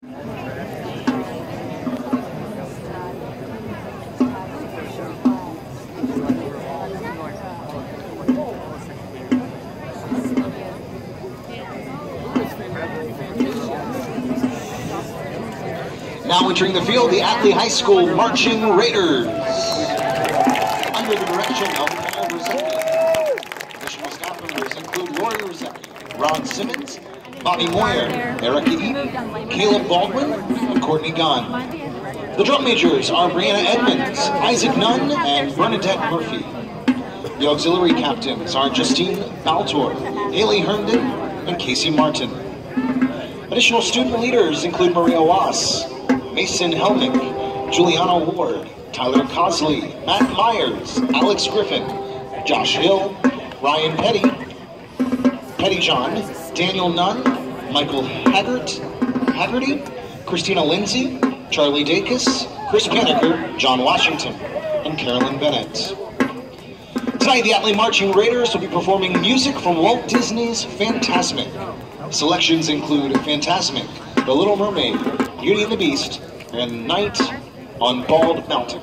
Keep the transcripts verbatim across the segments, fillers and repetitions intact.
Now entering the field, the Atlee High School Marching Raiders. Under the direction of Paul Rosecki. Additional staff members include Lori Rosecki, Ron Simmons, Bobby Moyer, Erica Eaton, Caleb Baldwin, and Courtney Gunn. The drum majors are Brianna Edmonds, Isaac Nunn, and Bernadette Murphy. The auxiliary captains are Justine Baltor, Haley Herndon, and Casey Martin. Additional student leaders include Maria Wass, Mason Helmick, Juliana Ward, Tyler Cosley, Matt Myers, Alex Griffin, Josh Hill, Ryan Petty, Petty John, Daniel Nunn, Michael Haggart, Haggerty, Christina Lindsay, Charlie Dacus, Chris Paniker, John Washington, and Carolyn Bennett. Tonight, the Atlee Marching Raiders will be performing music from Walt Disney's Fantasmic. Selections include Fantasmic, The Little Mermaid, Beauty and the Beast, and Night on Bald Mountain.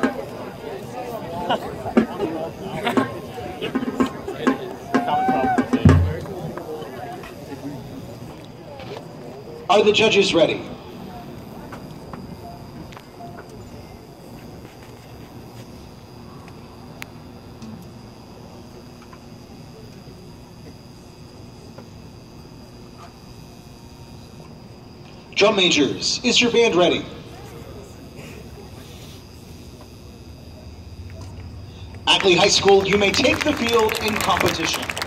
Are the judges ready? Drum majors, is your band ready? Atlee High School, you may take the field in competition.